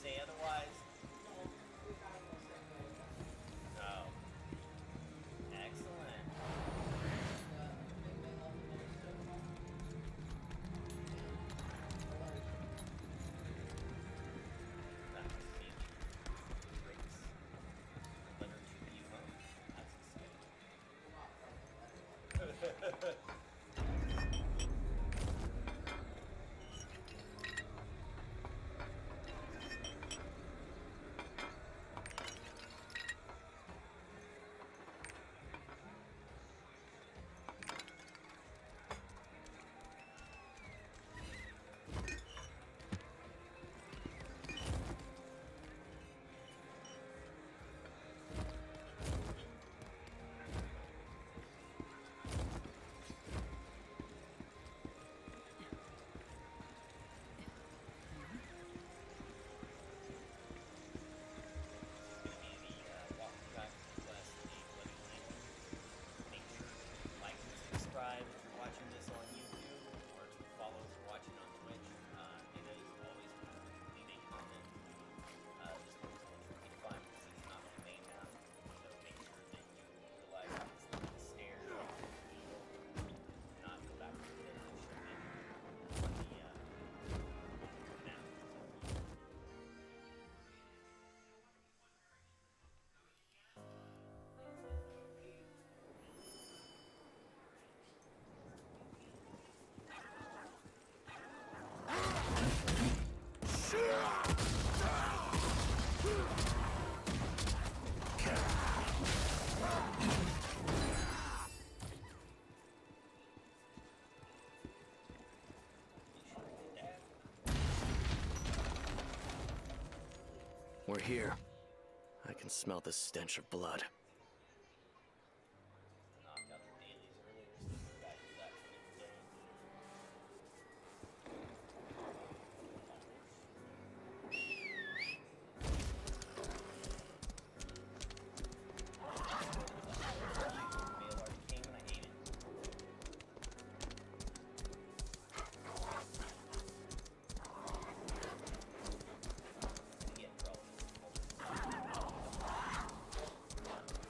say otherwise? Oh. Excellent. That was feeling great. Letter to you, huh? That's exciting. Subscribe if you're watching this on YouTube, or to follow if you're watching on Twitch. It is always cool to leave a comment. This one is a little tricky to find because it's not my main map, so make sure that you realize it's the stairs that you need. Do not go back to the pit that should be on the map. We're here. I can smell the stench of blood. Knocked out the dailies earlier, so this guy did that for the day. Mail already came and I hate it. Get in trouble.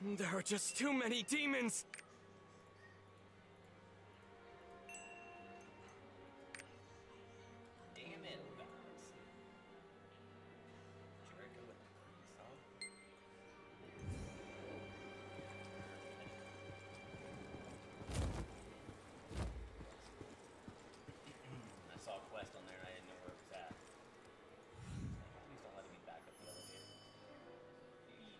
There are just too many demons! Damn it, Babs. Jericho with the police, huh? I saw a quest on there and I didn't know where it was at. Please don't let me back up the elevator. Please.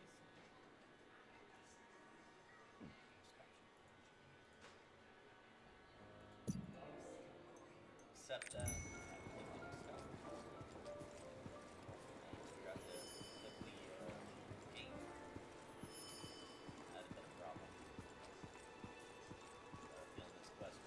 Except that. Forgot to click the gate. That'd have been a problem. Failed this quest.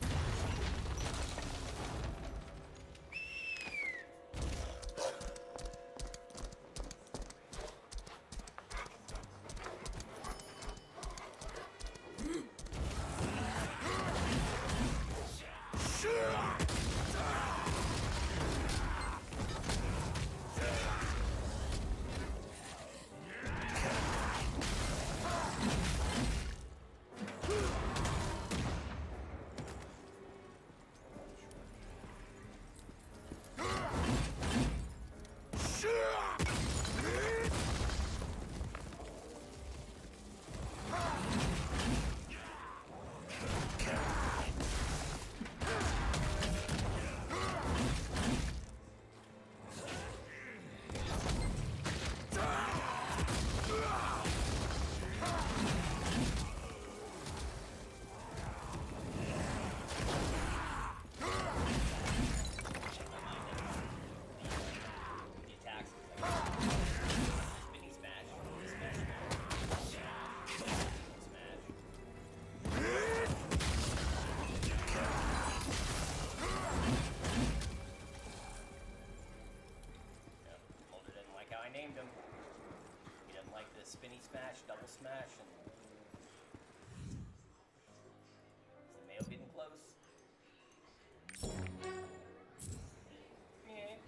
The attacks. Mini smash. Smash. Yep, Mulder didn't like how I named him. He doesn't like the spinny smash, double smash, and is the mail getting close? Yeah.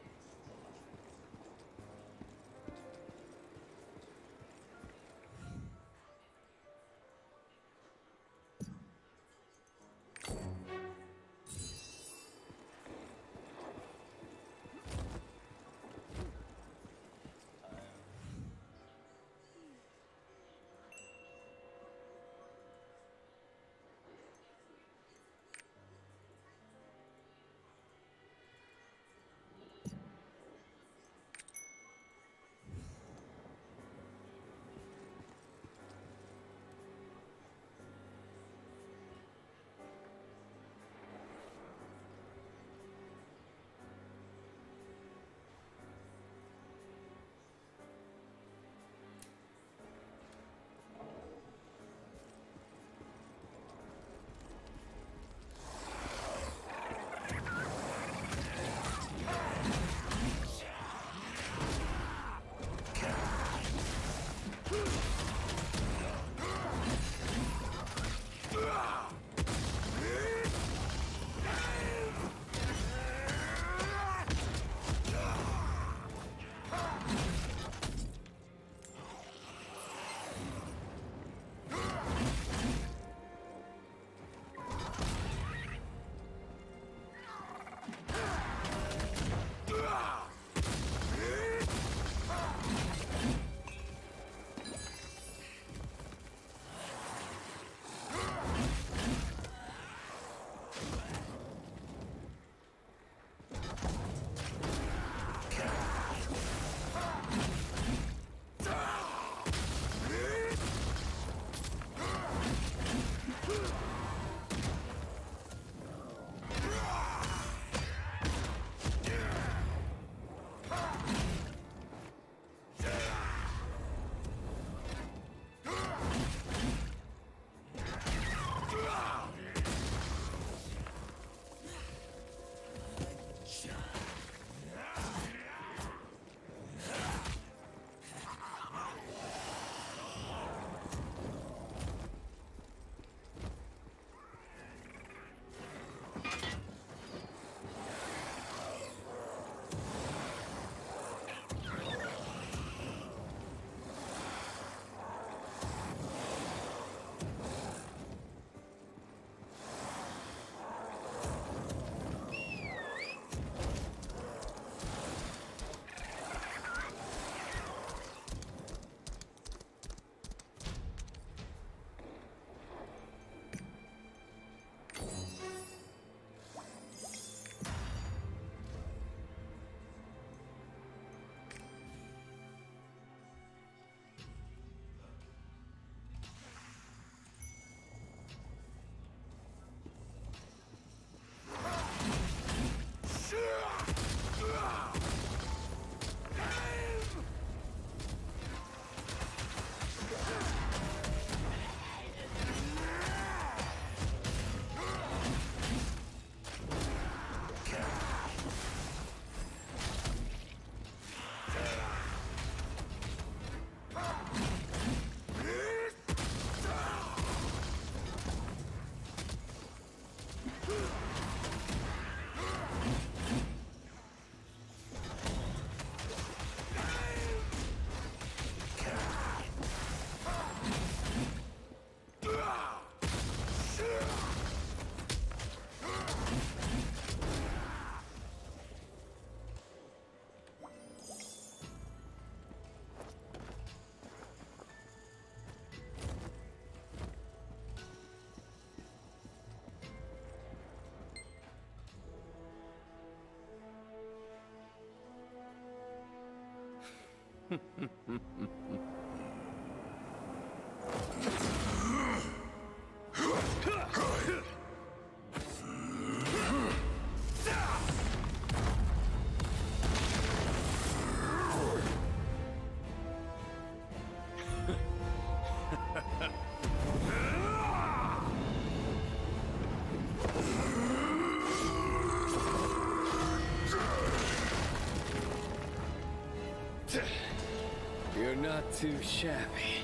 You're not too shabby.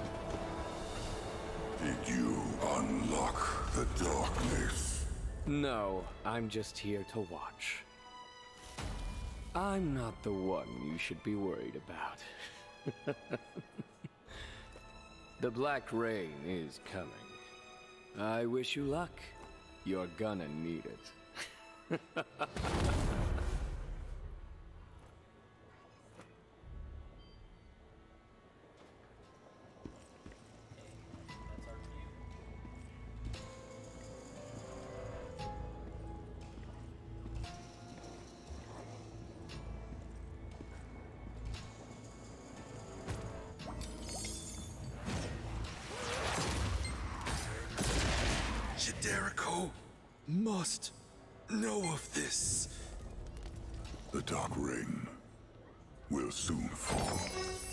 Did you unlock the darkness? No, I'm just here to watch. I'm not the one you should be worried about. The Black Rain is coming. I wish you luck. You're gonna need it. That's our cue. Jericho must know of this. The Dark Ring will soon fall.